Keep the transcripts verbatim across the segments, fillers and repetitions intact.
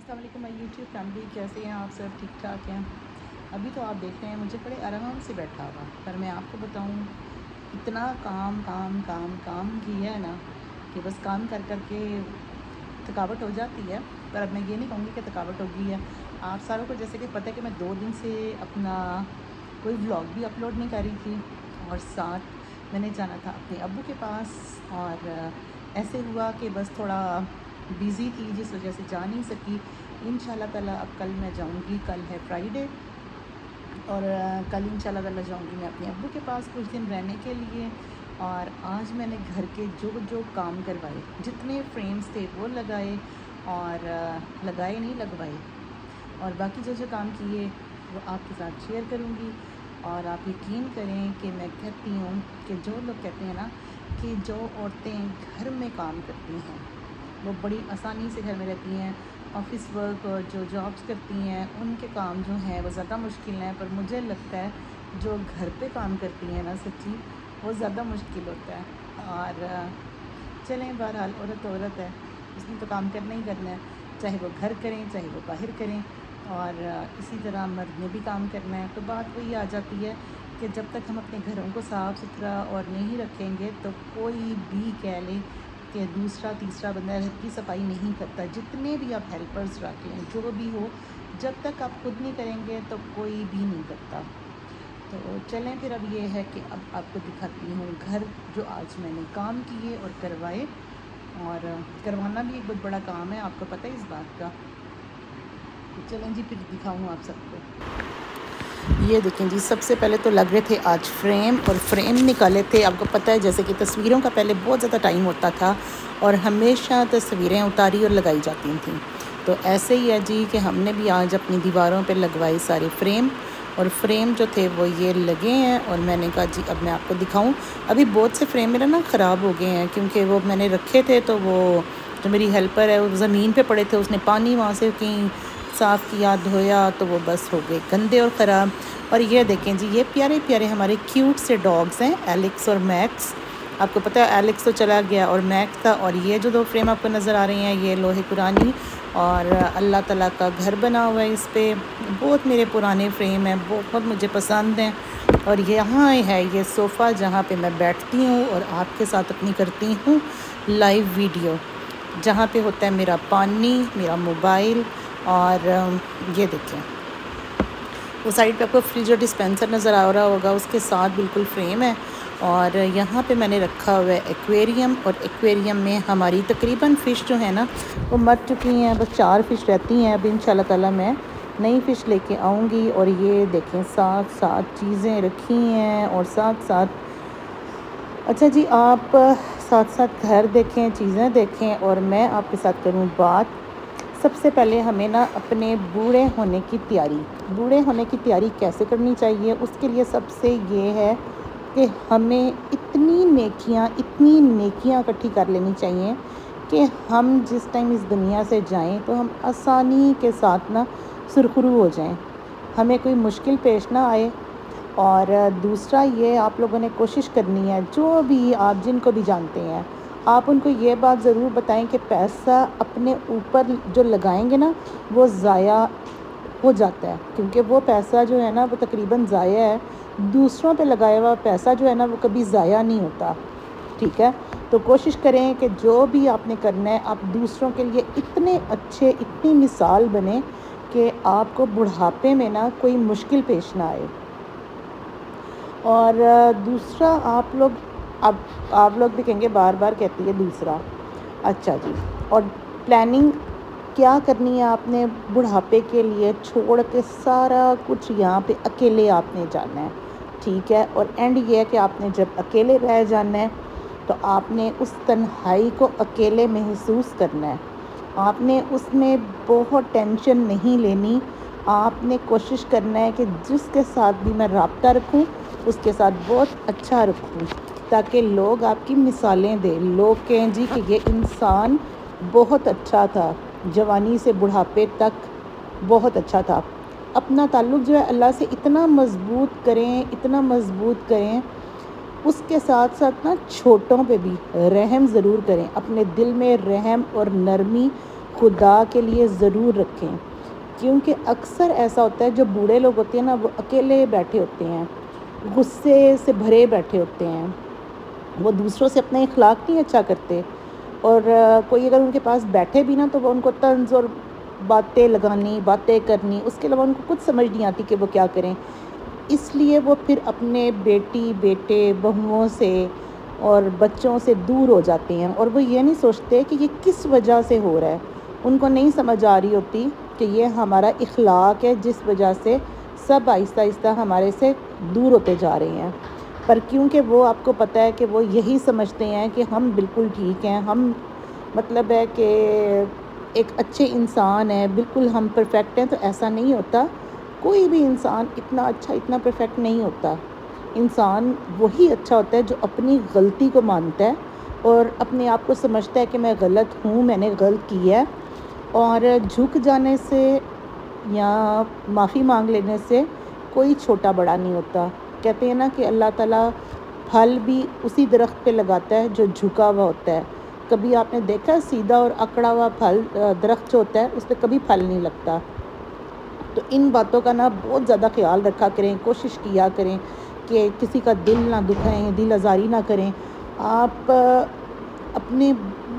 अस्सलाम वालेकुम my YouTube family, कैसे हैं आप सब? ठीक ठाक हैं? अभी तो आप देख रहे हैं मुझे बड़े आराम से बैठा हुआ, पर मैं आपको बताऊं इतना काम काम काम काम किया है ना कि बस काम कर कर के थकावट हो जाती है। पर अब मैं ये नहीं कहूँगी कि थकावट हो गई है। आप सारों को जैसे कि पता है कि मैं दो दिन से अपना कोई व्लॉग भी अपलोड नहीं कर रही थी, और साथ मैंने जाना था अपने अब्बू के पास, और ऐसे हुआ कि बस थोड़ा बिज़ी थी जिस वजह से जा नहीं सकी। इंशाल्लाह ताला अब कल मैं जाऊंगी, कल है फ्राइडे, और कल इंशाल्लाह ताला जाऊंगी मैं अपने अब्बू के पास कुछ दिन रहने के लिए। और आज मैंने घर के जो जो काम करवाए, जितने फ्रेम्स थे वो लगाए, और लगाए नहीं लगवाए, और बाकी जो जो काम किए वो आपके साथ शेयर करूँगी। और आप यकीन करें कि मैं कहती हूँ कि जो लोग कहते हैं ना कि जो औरतें घर में काम करती हैं वो बड़ी आसानी से घर में रहती हैं, ऑफिस वर्क और जो जॉब्स करती हैं उनके काम जो हैं वो ज़्यादा मुश्किल हैं। पर मुझे लगता है जो घर पे काम करती हैं ना, सच्ची वो ज़्यादा मुश्किल होता है। और चलें, बहरहाल औरत औरत है, उसने तो काम करना ही करना है, चाहे वो घर करें चाहे वो बाहर करें। और इसी तरह मर्द ने भी काम करना है। तो बात वही आ जाती है कि जब तक हम अपने घरों को साफ़ सुथरा और नहीं रखेंगे तो कोई भी कह ले कि दूसरा तीसरा बंदा घर की सफाई नहीं करता। जितने भी आप हेल्पर्स रख लें, जो भी हो, जब तक आप खुद नहीं करेंगे तो कोई भी नहीं करता। तो चलें फिर, अब ये है कि अब आपको दिखाती हूँ घर जो आज मैंने काम किए और करवाए। और करवाना भी एक बहुत बड़ा काम है, आपको पता है इस बात का। तो चलें जी, फिर दिखाऊँ आप सबको। ये देखें जी, सबसे पहले तो लग रहे थे आज फ्रेम, और फ्रेम निकाले थे। आपको पता है जैसे कि तस्वीरों का पहले बहुत ज़्यादा टाइम होता था और हमेशा तस्वीरें उतारी और लगाई जाती थी। तो ऐसे ही है जी कि हमने भी आज अपनी दीवारों पे लगवाई सारे फ्रेम, और फ्रेम जो थे वो ये लगे हैं। और मैंने कहा जी अब मैं आपको दिखाऊं। अभी बहुत से फ्रेम मेरा ना ख़राब हो गए हैं, क्योंकि वो मैंने रखे थे तो वो जो मेरी हेल्पर है वो ज़मीन पे पड़े थे, उसने पानी वहाँ से कहीं साफ़ किया धोया तो वो बस हो गए गंदे और ख़राब। और ये देखें जी, ये प्यारे प्यारे हमारे क्यूट से डॉग्स हैं, एलेक्स और मैक्स। आपको पता है एलेक्स तो चला गया और मैक्स था। और ये जो दो फ्रेम आपको नज़र आ रही हैं ये लोहे पुरानी, और अल्लाह ताला का घर बना हुआ है इस पर। बहुत मेरे पुराने फ्रेम हैं, बहुत मुझे पसंद हैं। और यहाँ है ये सोफ़ा जहाँ पे मैं बैठती हूँ और आपके साथ अपनी करती हूँ लाइव वीडियो, जहाँ पे होता है मेरा पानी, मेरा मोबाइल। और ये देखें वो साइड पे आपको फ्रिज और डिस्पेंसर नज़र आ रहा होगा, उसके साथ बिल्कुल फ्रेम है। और यहाँ पे मैंने रखा हुआ है एक्वेरियम, और एक्वेरियम में हमारी तकरीबन फ़िश जो है ना वो मर चुकी हैं, बस चार फ़िश रहती हैं। अब इंशाल्लाह ताला मैं नई फ़िश लेके आऊँगी। और ये देखें साथ साथ चीज़ें रखी हैं, और साथ साथ अच्छा जी आप साथ साथ घर देखें, चीज़ें देखें, और मैं आपके साथ करूँ बात। सबसे पहले हमें ना अपने बूढ़े होने की तैयारी बूढ़े होने की तैयारी कैसे करनी चाहिए, उसके लिए सबसे ये है कि हमें इतनी नेकियां इतनी नेकियां इकट्ठी कर लेनी चाहिए कि हम जिस टाइम इस दुनिया से जाएं तो हम आसानी के साथ ना सुरखरू हो जाएं, हमें कोई मुश्किल पेश ना आए। और दूसरा ये आप लोगों ने कोशिश करनी है, जो भी आप जिनको भी जानते हैं, आप उनको ये बात ज़रूर बताएं कि पैसा अपने ऊपर जो लगाएंगे ना वो ज़ाया हो जाता है, क्योंकि वो पैसा जो है ना वो तकरीबन ज़ाया है। दूसरों पे लगाया हुआ पैसा जो है ना वो कभी ज़ाया नहीं होता, ठीक है। तो कोशिश करें कि जो भी आपने करना है आप दूसरों के लिए इतने अच्छे, इतनी मिसाल बने कि आपको बुढ़ापे में ना कोई मुश्किल पेश ना आए। और दूसरा आप लोग अब आप लोग भी कहेंगे बार बार कहती है दूसरा, अच्छा जी। और प्लानिंग क्या करनी है आपने बुढ़ापे के लिए, छोड़ के सारा कुछ यहाँ पे अकेले आपने जाना है, ठीक है। और एंड ये है कि आपने जब अकेले रह जाना है तो आपने उस तन्हाई को अकेले महसूस करना है, आपने उसमें बहुत टेंशन नहीं लेनी। आपने कोशिश करना है कि जिसके साथ भी मैं रब्ता रखूं उसके साथ बहुत अच्छा रखूं, ताकि लोग आपकी मिसालें दें, लोग कहें जी कि ये इंसान बहुत अच्छा था, जवानी से बुढ़ापे तक बहुत अच्छा था। अपना ताल्लुक़ जो है अल्लाह से इतना मज़बूत करें, इतना मज़बूत करें, उसके साथ साथ ना छोटों पे भी रहम ज़रूर करें। अपने दिल में रहम और नरमी خدا کے لیے ضرور رکھیں، کیونکہ اکثر ایسا ہوتا ہے جو بوڑھے لوگ ہوتے ہیں نا وہ اکیلے بیٹھے ہوتے ہیں، غصے سے بھرے بیٹھے ہوتے ہیں، وہ دوسروں سے اپنے اخلاق نہیں اچھا کرتے، اور کوئی اگر ان کے پاس بیٹھے بھی نا تو وہ ان کو طنز اور باتیں لگانی، باتیں کرنی، اس کے علاوہ ان کو کچھ سمجھ نہیں آتی کہ وہ کیا کریں۔ اس لیے وہ پھر اپنے بیٹی بیٹے بہوؤں سے اور بچوں سے دور ہو جاتے ہیں، اور وہ یہ نہیں سوچتے کہ یہ کس وجہ سے ہو رہا ہے۔ ان کو نہیں سمجھ آ رہی ہوتی کہ یہ ہمارا اخلاق ہے جس وجہ سے سب آہستہ آہستہ ہمارے سے دور ہوتے جا رہے ہیں۔ پر کیونکہ وہ آپ کو پتہ ہے کہ وہ یہی سمجھتے ہیں کہ ہم بالکل ٹھیک ہیں، ہم مطلب ہے کہ ایک اچھے انسان ہیں، بالکل ہم پرفیکٹ ہیں، تو ایسا نہیں ہوتا۔ کوئی بھی انسان اتنا اچھا اتنا پرفیکٹ نہیں ہوتا۔ انسان وہی اچھا ہوتا ہے جو اپنی غلطی کو مانتا ہے اور اپنے آپ کو سمجھتا ہے کہ میں غلط ہوں، میں نے غلط کیا ہے، اور جھک جانے سے یا معافی مانگ لینے سے کوئی چھوٹا بڑا نہیں ہوتا۔ کہتے ہیں نا کہ اللہ تعالیٰ پھل بھی اسی درخت پہ لگاتا ہے جو جھکا ہوا ہوتا ہے۔ کبھی آپ نے دیکھا سیدھا اور اکڑا ہوا پھل درخت جو ہوتا ہے اس پہ کبھی پھل نہیں لگتا۔ تو ان باتوں کا نا بہت زیادہ خیال رکھا کریں، کوشش کیا کریں کہ کسی کا دل نہ دکھائیں، دل آزاری نہ کریں۔ آپ اپنے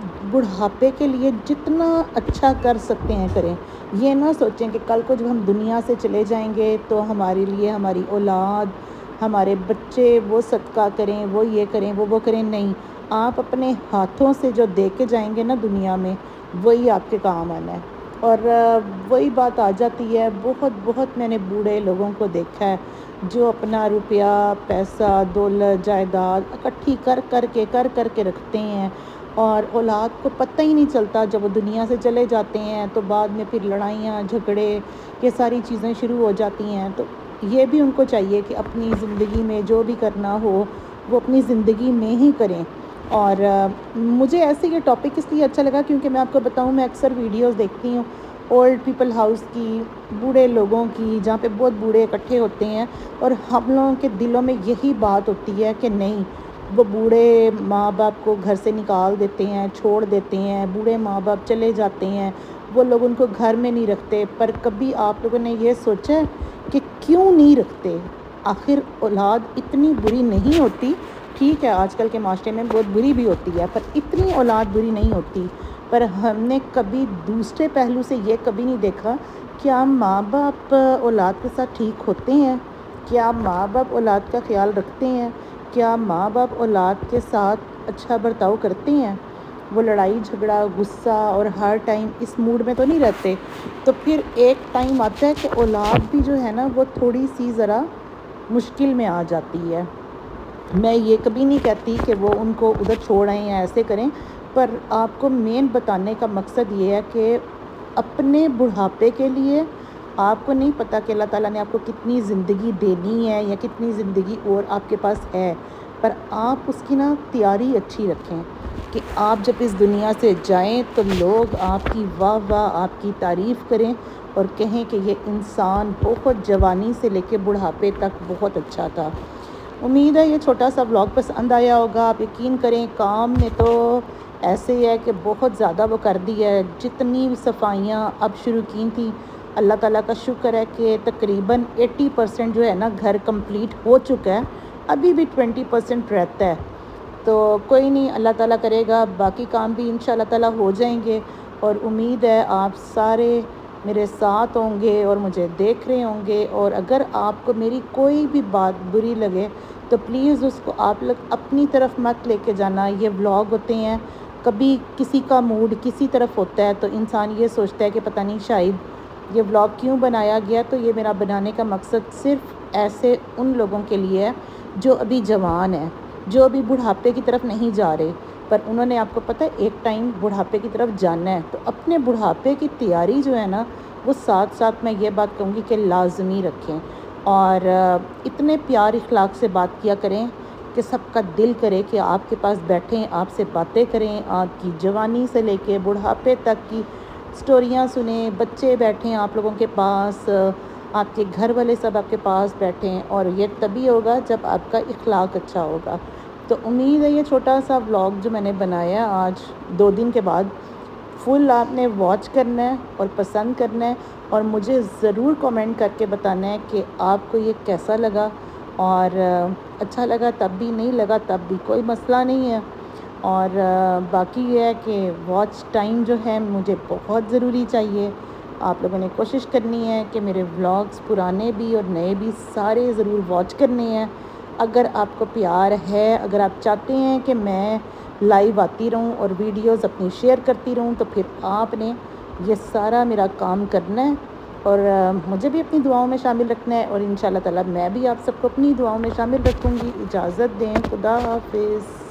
بڑھاپے کے لیے جتنا اچھا کر سکتے ہیں کریں۔ یہ نہ سوچیں کہ کل کو جب ہم دنیا سے چلے جائیں گے تو ہمارے لیے ہماری اولاد، ہمارے بچے وہ صدقہ کریں، وہ یہ کریں، وہ وہ کریں۔ نہیں، آپ اپنے ہاتھوں سے جو دے کے جائیں گے نا دنیا میں وہی آپ کے کام آنا ہے۔ اور وہی بات آ جاتی ہے، بہت بہت میں نے بوڑھے لوگوں کو دیکھا ہے جو اپنا روپیہ پیسہ دولت جائیداد اکٹھی کر کر کے کر کر کے رکھتے ہیں، اور اولاد کو پتہ ہی نہیں چلتا۔ جب وہ دنیا سے چلے جاتے ہیں تو بعد میں پھر لڑائیاں جھگڑے یہ ساری چیزیں شروع ہو جاتی ہیں۔ تو یہ بھی ان کو چاہیے کہ اپنی زندگی میں جو بھی کرنا ہو وہ اپنی زندگی میں ہی کریں۔ اور مجھے ایسے یہ ٹاپک اس لیے اچھا لگا کیونکہ میں آپ کو بتاؤں میں اکثر ویڈیوز دیکھتی ہوں اولڈ پیپل ہاؤس کی، بوڑھے لوگوں کی، جہاں پہ بہت بوڑھے اکٹھے ہوتے ہیں، اور ہم لوگوں کے دلوں میں یہی بات ہوتی ہے کہ نہیں، وہ بوڑھے ماں باپ کو گھر سے نکال دیتے ہیں، چھوڑ دیتے ہیں، بوڑھے ماں باپ چلے جاتے ہیں، وہ لوگ ان کو گھر میں نہیں رکھتے۔ پر کبھی آپ لوگوں نے یہ سوچا ہے کہ کیوں نہیں رکھتے؟ آخر اولاد اتنی بری نہیں ہوتی، ٹھیک ہے آج کل کے معاشرے میں بہت بری بھی ہوتی ہے، پر اتنی اولاد بری نہیں ہوتی۔ پر ہم نے کبھی دوسرے پہلو سے یہ کبھی نہیں دیکھا کیا ماں باپ اولاد کے ساتھ ٹھیک ہوتے ہیں؟ کیا ماں باپ اولاد کا خیال رکھتے ہیں؟ کیا ماں باپ اولاد کے ساتھ اچھا برتاؤ کرتے ہیں؟ وہ لڑائی جھگڑا غصہ اور ہر ٹائم اس موڈ میں تو نہیں رہتے۔ تو پھر ایک ٹائم آتا ہے کہ اولاد بھی جو ہے نا وہ تھوڑی سی ذرا مشکل میں آ جاتی ہے۔ میں یہ کبھی نہیں کہتی کہ وہ ان کو ادھر چھوڑ آئیں یا ایسے کریں، پر آپ کو مین بتانے کا مقصد یہ ہے کہ اپنے بڑھاپے کے لیے آپ کو نہیں پتہ کہ اللہ تعالیٰ نے آپ کو کتنی زندگی دینی ہے یا کتنی زندگی اور آپ کے پاس ہے، پر آپ اس کی نا تیاری اچھی رکھیں کہ آپ جب اس دنیا سے جائیں تو لوگ آپ کی واہ واہ آپ کی تعریف کریں اور کہیں کہ یہ انسان بہت جوانی سے لے کے بڑھاپے تک بہت اچھا تھا۔ امید ہے یہ چھوٹا سا ولاگ پسند آیا ہوگا۔ آپ یقین کریں کام میں تو ایسے ہی ہے کہ بہت زیادہ وہ کر دی ہے، جتنی صفائیاں اب شروع کی تھیں اللہ تعالیٰ کا شکر ہے کہ تقریباً ایٹی پرسنٹ جو ہے نا گھر کمپلیٹ ہو چکا ہے، ابھی بھی ٹوینٹی پرسنٹ رہتا ہے۔ تو کوئی نہیں، اللہ تعالیٰ کرے گا باقی کام بھی انشاءاللہ تعالیٰ ہو جائیں گے، اور امید ہے آپ سارے میرے ساتھ ہوں گے اور مجھے دیکھ رہے ہوں گے۔ اور اگر آپ کو میری کوئی بھی بات بری لگے تو پلیز اس کو آپ لوگ اپنی طرف مت لے کے جانا۔ یہ ولاگ ہوتے ہیں، کبھی کسی کا موڈ کسی طرف ہوتا ہے تو انسان یہ سوچتا ہے کہ پتہ نہیں شاید یہ ولاگ کیوں بنایا گیا۔ تو یہ میرا بنانے کا مقصد صرف ایسے ان لوگوں کے لیے ہے جو ابھی جوان ہیں، جو ابھی بڑھاپے کی طرف نہیں جا رہے، پر انہوں نے آپ کو پتہ ہے ایک ٹائم بڑھاپے کی طرف جانا ہے۔ تو اپنے بڑھاپے کی تیاری جو ہے نا وہ ساتھ ساتھ میں یہ بات کہوں گی کہ لازمی رکھیں، اور اتنے پیار اخلاق سے بات کیا کریں کہ سب کا دل کرے کہ آپ کے پاس بیٹھیں، آپ سے باتیں کریں، آپ کی جوانی سے لے کے بڑھاپے تک کی سٹوریاں سنیں، بچے بیٹھیں آپ لوگوں کے پاس، آپ کے گھر والے سب آپ کے پاس بیٹھیں، اور یہ تبھی ہوگا جب آپ کا اخلاق اچھا ہوگا۔ تو امید ہے یہ چھوٹا سا ولاگ جو میں نے بنایا آج دو دن کے بعد فل آپ نے واچ کرنا ہے اور پسند کرنا ہے، اور مجھے ضرور کمنٹ کر کے بتانا ہے کہ آپ کو یہ کیسا لگا، اور اچھا لگا تب بھی، نہیں لگا تب بھی کوئی مسئلہ نہیں ہے۔ اور باقی یہ ہے کہ واچ ٹائم جو ہے مجھے بہت ضروری چاہیے۔ آپ لوگوں نے کوشش کرنی ہے کہ میرے ولاگز پرانے بھی اور نئے بھی سارے ضرور واچ کرنے ہیں۔ اگر آپ کو پیار ہے، اگر آپ چاہتے ہیں کہ میں لائیو آتی رہوں اور ویڈیوز اپنی شیئر کرتی رہوں، تو پھر آپ نے یہ سارا میرا کام کرنا ہے، اور مجھے بھی اپنی دعاؤں میں شامل رکھنا ہے، اور انشاءاللہ تعالی میں بھی آپ سب کو اپنی دعاؤں میں شامل رکھوں گی۔ اجازت دیں، خدا حافظ۔